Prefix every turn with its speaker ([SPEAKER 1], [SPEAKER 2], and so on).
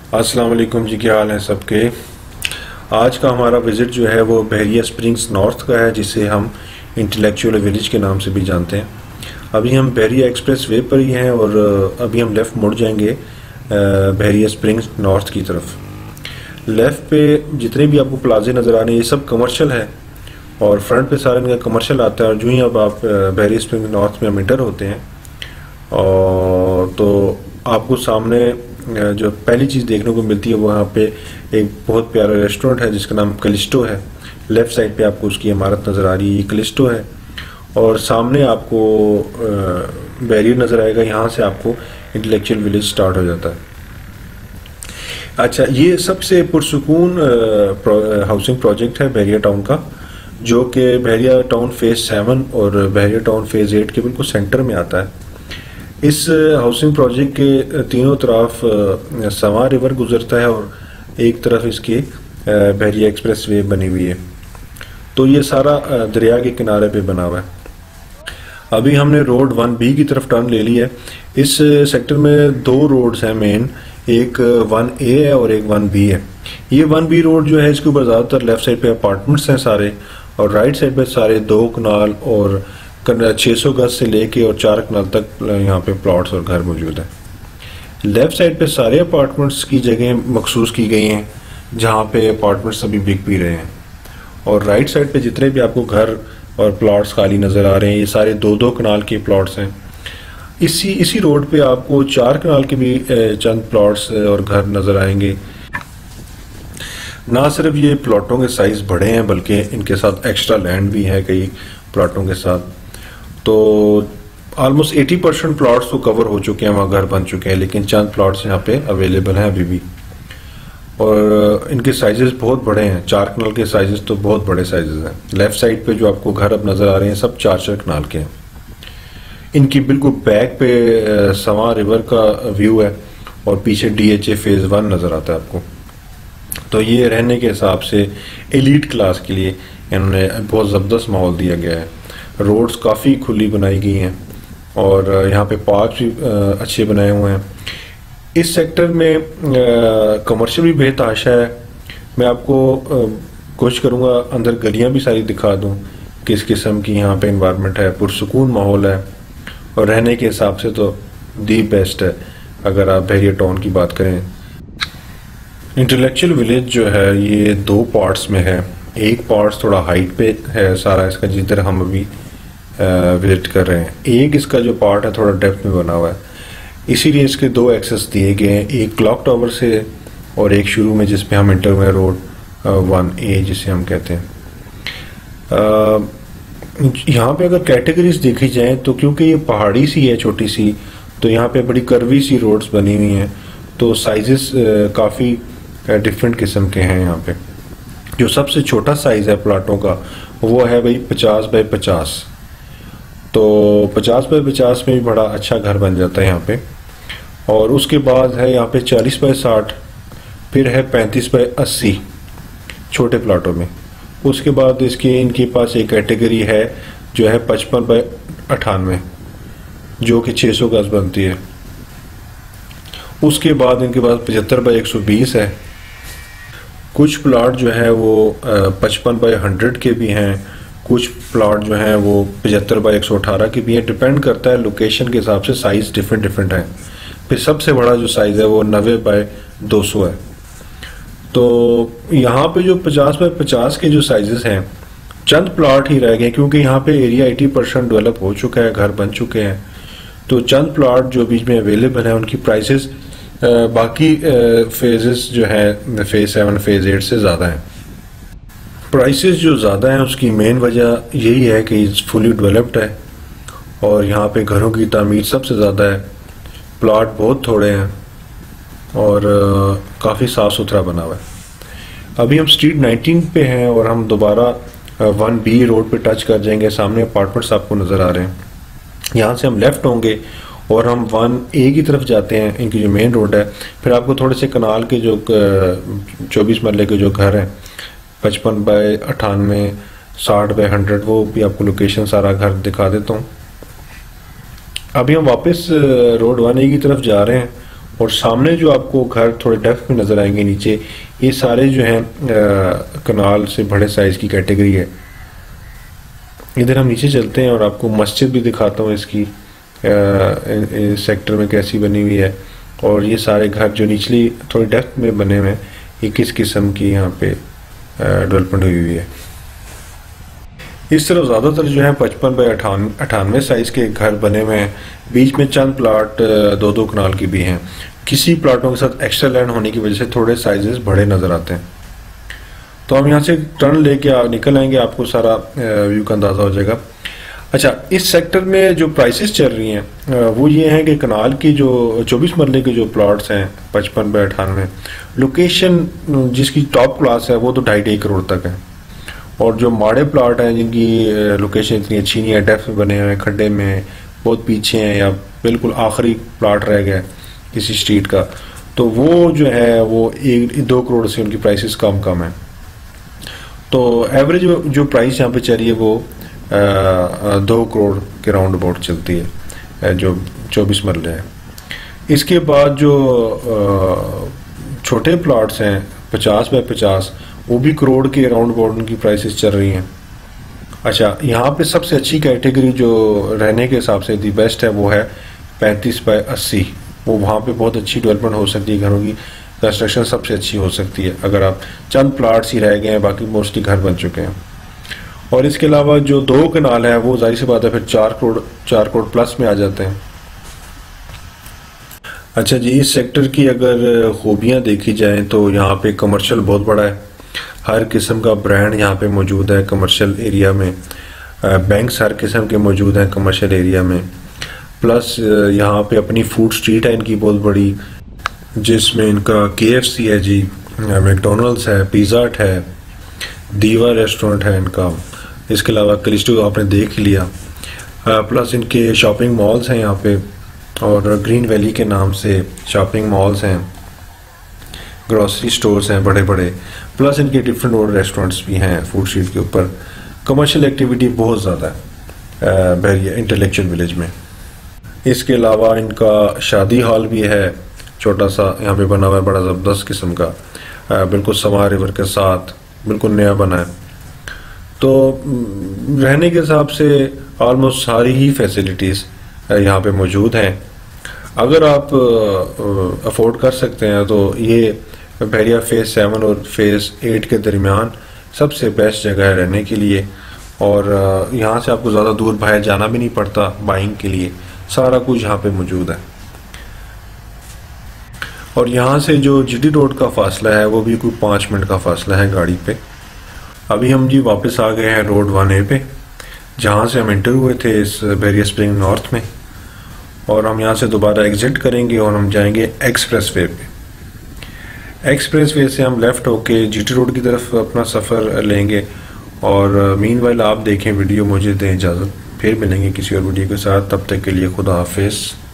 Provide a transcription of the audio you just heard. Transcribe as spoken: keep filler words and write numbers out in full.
[SPEAKER 1] अस्सलाम वालेकुम जी, क्या हाल है सबके। आज का हमारा विज़िट जो है वो बहरिया स्प्रिंग्स नॉर्थ का है, जिसे हम इंटेलेक्चुअल विलेज के नाम से भी जानते हैं। अभी हम बहरिया एक्सप्रेस वे पर ही हैं और अभी हम लेफ़्ट मुड़ जाएंगे बहरिया स्प्रिंग्स नॉर्थ की तरफ। लेफ़्ट पे जितने भी आपको प्लाजे नज़र आ रहे हैं ये सब कमर्शियल है और फ्रंट पे सारा इनका कमर्शियल आता है। और जो ही अब आप बहरिया स्प्रिंग्स नॉर्थ में हम इंटर होते हैं और तो आपको सामने जो पहली चीज़ देखने को मिलती है वहाँ पे एक बहुत प्यारा रेस्टोरेंट है जिसका नाम कलिस्टो है। लेफ़्ट साइड पे आपको उसकी इमारत नज़र आ रही है, ये कलिस्टो है। और सामने आपको बैरियर नज़र आएगा, यहाँ से आपको इंटेलेक्चुअल विलेज स्टार्ट हो जाता है। अच्छा, ये सबसे पुरसुकून हाउसिंग प्रोजेक्ट है बहरिया टाउन का, जो कि बहरिया टाउन फेज़ सेवन और बहरिया टाउन फेज़ एट के बिल्कुल सेंटर में आता है। इस हाउसिंग प्रोजेक्ट के तीनों तरफ सवा रिवर गुजरता है और एक तरफ इसके बहरिया एक्सप्रेस वे बनी हुई है। तो ये सारा दरिया के किनारे पे बना हुआ है। अभी हमने रोड वन बी की तरफ टर्न ले ली है। इस सेक्टर में दो रोड्स हैं मेन, एक वन ए है और एक वन बी है। ये वन बी रोड जो है इसके ऊपर ज़्यादातर लेफ़्ट साइड पे अपार्टमेंट्स हैं सारे, और राइट साइड पे सारे दो कनाल और छः सौ गज से लेके और चार कनाल तक यहाँ पे प्लॉट्स और घर मौजूद हैं। लेफ़्ट साइड पे सारे अपार्टमेंट्स की जगह मखसूस की गई हैं जहाँ पे अपार्टमेंट्स अभी बिक भी रहे हैं। और राइट साइड पे जितने भी आपको घर और प्लॉट्स खाली नज़र आ रहे हैं ये सारे दो दो कनाल के प्लॉट्स हैं। इसी इसी रोड पे आपको चार कनाल के भी चंद प्लॉट्स और घर नज़र आएंगे। ना सिर्फ ये प्लॉटों के साइज़ बड़े हैं बल्कि इनके साथ एक्स्ट्रा लैंड भी है कई प्लॉटों के साथ। तो ऑलमोस्ट अस्सी परसेंट प्लॉट्स तो कवर हो चुके हैं, वहाँ घर बन चुके हैं, लेकिन चंद प्लॉट्स यहाँ पे अवेलेबल हैं अभी भी। और इनके साइजेस बहुत बड़े हैं, चार कनाल के साइजेस तो बहुत बड़े साइजेस हैं। लेफ़्ट साइड पे जो आपको घर अब नज़र आ रहे हैं सब चार चार कनाल के हैं। इनकी बिल्कुल बैक पे सवा रिवर का व्यू है और पीछे D H A phase one नज़र आता है आपको। तो ये रहने के हिसाब से एलीट क्लास के लिए इन्होंने बहुत ज़बरदस्त माहौल दिया गया है। रोड्स काफ़ी खुली बनाई गई हैं और यहाँ पे पार्क भी अच्छे बनाए हुए हैं। इस सेक्टर में कमर्शियल भी बेतहाशा है। मैं आपको कोशिश करूँगा अंदर गलियाँ भी सारी दिखा दूँ किस किस्म की यहाँ पे इन्वायरमेंट है। पुरसुकून माहौल है और रहने के हिसाब से तो दी बेस्ट है अगर आप बहरिया टाउन की बात करें। इंटेलेक्चुअल विलेज जो है ये दो पार्ट्स में है। एक पार्ट थोड़ा हाइट पे है सारा इसका, जिधर हम अभी विजिट कर रहे हैं। एक इसका जो पार्ट है थोड़ा डेप्थ में बना हुआ है, इसीलिए इसके दो एक्सेस दिए गए हैं, एक क्लॉक टावर से और एक शुरू में जिसमें हम इंटर हुए रोड वन ए जिसे हम कहते हैं। यहाँ पे अगर कैटेगरीज देखी जाए तो क्योंकि ये पहाड़ी सी है छोटी सी, तो यहाँ पे बड़ी कर्वी सी रोड्स बनी हुई हैं, तो साइजेस काफ़ी डिफरेंट किस्म के हैं। यहाँ पे जो सबसे छोटा साइज़ है प्लाटों का वो है भाई पचास बाई पचास। तो पचास बाई पचास में भी बड़ा अच्छा घर बन जाता है यहाँ पे। और उसके बाद है यहाँ पे चालीस बाई साठ, फिर है पैंतीस बाई अस्सी छोटे प्लाटों में। उसके बाद इसके इनके पास एक कैटेगरी है जो है पचपन बाई अठानवे जो कि छः सौ गज बनती है। उसके बाद इनके पास पचहत्तर बाई एक सौ बीस है। कुछ प्लाट जो है वो पचपन बाई हंड्रेड के भी हैं, कुछ प्लाट जो हैं वो पचहत्तर बाई एक सौ अठारह के भी हैं। डिपेंड करता है लोकेशन के हिसाब से, साइज़ डिफरेंट डिफरेंट है। फिर सबसे बड़ा जो साइज़ है वो नब्बे बाई दो सौ है। तो यहाँ पे जो पचास बाई पचास के जो साइजेस हैं चंद प्लाट ही रह गए क्योंकि यहाँ पे एरिया अस्सी परसेंट डेवलप हो चुका है, घर बन चुके हैं। तो चंद प्लाट जो बीच में अवेलेबल हैं उनकी प्राइसेस बाकी फेजेस जो है फेज़ सेवन फेज़ एट से ज़्यादा हैं। प्राइसेस जो ज़्यादा हैं उसकी मेन वजह यही है कि फुली डेवलप्ड है और यहाँ पे घरों की तामीर सबसे ज़्यादा है, प्लाट बहुत थोड़े हैं और काफ़ी साफ़ सुथरा बना हुआ है। अभी हम स्ट्रीट नाइनटीन पे हैं और हम दोबारा वन बी रोड पे टच कर जाएंगे। सामने अपार्टमेंट्स आपको नज़र आ रहे हैं। यहाँ से हम लेफ़्ट होंगे और हम वन ए की तरफ जाते हैं, इनकी जो मेन रोड है। फिर आपको थोड़े से कनाल के जो चौबीस मरले के जो घर हैं पचपन बाई अठानवे साठ बाई हंड्रेड वो भी आपको लोकेशन सारा घर दिखा देता हूँ। अभी हम वापस रोड वन ए की तरफ जा रहे हैं और सामने जो आपको घर थोड़े डेप्थ में नज़र आएंगे नीचे, ये सारे जो हैं कनाल से बड़े साइज़ की कैटेगरी है। इधर हम नीचे चलते हैं और आपको मस्जिद भी दिखाता हूँ इसकी इस सेक्टर में कैसी बनी हुई है, और ये सारे घर जो निचली थोड़ी डेप्थ में बने हुए हैं, ये किस किस्म की यहाँ पे डेवलपमेंट हुई हुई है। इस तरफ ज़्यादातर जो है पचपन बाई अठान अठानवे साइज़ के घर बने हुए हैं। बीच में चंद प्लाट दो दो कनाल की भी हैं। किसी प्लाटों के साथ एक्स्ट्रा लैंड होने की वजह से थोड़े साइजेस बड़े नज़र आते हैं। तो हम यहाँ से टर्न लेके निकल आएंगे, आपको सारा व्यू का अंदाज़ा हो जाएगा। अच्छा, इस सेक्टर में जो प्राइसेस चल रही हैं वो ये हैं कि कनाल की जो चौबीस मरले के जो प्लॉट्स हैं पचपन बाई अठानवे, लोकेशन जिसकी टॉप क्लास है वो तो ढाई ढाई करोड़ तक है, और जो माड़े प्लाट हैं जिनकी लोकेशन इतनी अच्छी नहीं है, डेप्थ में बने हुए हैं, खड्डे में बहुत पीछे हैं, या बिल्कुल आखिरी प्लाट रह गया किसी स्ट्रीट का, तो वो जो है वो एक दो करोड़ से उनकी प्राइसेस कम कम है। तो एवरेज जो प्राइस यहाँ पे चल रही है वो आ, दो करोड़ के राउंड अबाउट चलती है जो चौबीस मरले है। इसके बाद जो आ, छोटे प्लाट्स हैं पचास बाय पचास, वो भी करोड़ के राउंड अबाउट उनकी प्राइसेस चल रही हैं। अच्छा, यहाँ पे सबसे अच्छी कैटेगरी जो रहने के हिसाब से दी बेस्ट है वो है पैंतीस बाय अस्सी। वो वहाँ पे बहुत अच्छी डेवलपमेंट हो सकती है, घरों की कंस्ट्रक्शन सबसे अच्छी हो सकती है। अगर आप चंद प्लाट्स ही रह गए हैं, बाकी मोस्टली घर बन चुके हैं। और इसके अलावा जो दो कनाल है वो जाहिर सी बात है फिर चार करोड़ चार करोड़ प्लस में आ जाते हैं। अच्छा जी, इस सेक्टर की अगर खूबियाँ देखी जाएँ तो यहाँ पे कमर्शियल बहुत बड़ा है, हर किस्म का ब्रांड यहाँ पे मौजूद है कमर्शियल एरिया में। बैंक्स हर किस्म के मौजूद हैं कमर्शियल एरिया में। प्लस यहाँ पे अपनी फूड स्ट्रीट है इनकी बहुत बड़ी, जिसमें इनका के एफ सी है जी, मैकडोनल्ड्स है, पिज़्ज़ा हट है, दीवा रेस्टोरेंट है इनका, इसके अलावा क्रिस्टो आपने देख ही लिया। प्लस इनके शॉपिंग मॉल्स हैं यहाँ पे, और ग्रीन वैली के नाम से शॉपिंग मॉल्स हैं, ग्रॉसरी स्टोर्स हैं बड़े बड़े, प्लस इनके डिफरेंट और रेस्टोरेंट्स भी हैं फूड स्ट्रीट के ऊपर। कमर्शियल एक्टिविटी बहुत ज़्यादा है बहरिया इंटेलेक्चुअल विलेज में। इसके अलावा इनका शादी हॉल भी है, छोटा सा यहाँ पे बना हुआ है, बड़ा ज़बरदस्त किस्म का, बिल्कुल समा रिवर के साथ, बिल्कुल नया बना है। तो रहने के हिसाब से ऑलमोस्ट सारी ही फैसिलिटीज़ यहाँ पे मौजूद हैं। अगर आप अफोर्ड कर सकते हैं तो ये बहरिया फेज़ सेवन और फेज़ एट के दरमियान सबसे बेस्ट जगह है रहने के लिए। और यहाँ से आपको ज़्यादा दूर बाहर जाना भी नहीं पड़ता बाइंग के लिए, सारा कुछ यहाँ पे मौजूद है। और यहाँ से जो जीटी रोड का फासला है वो भी कोई पाँच मिनट का फासला है गाड़ी पे। अभी हम जी वापस आ गए हैं रोड वन ए पे, जहाँ से हम एंटर हुए थे इस बहरिया स्प्रिंग नॉर्थ में, और हम यहाँ से दोबारा एग्जिट करेंगे और हम जाएंगे एक्सप्रेस वे पे। एक्सप्रेस वे से हम लेफ़्ट होके जीटी रोड की तरफ अपना सफ़र लेंगे। और मीनवाइल आप देखें वीडियो, मुझे दें इजाज़त, फिर मिलेंगे किसी और वीडियो के साथ। तब तक के लिए खुदा हाफिज़।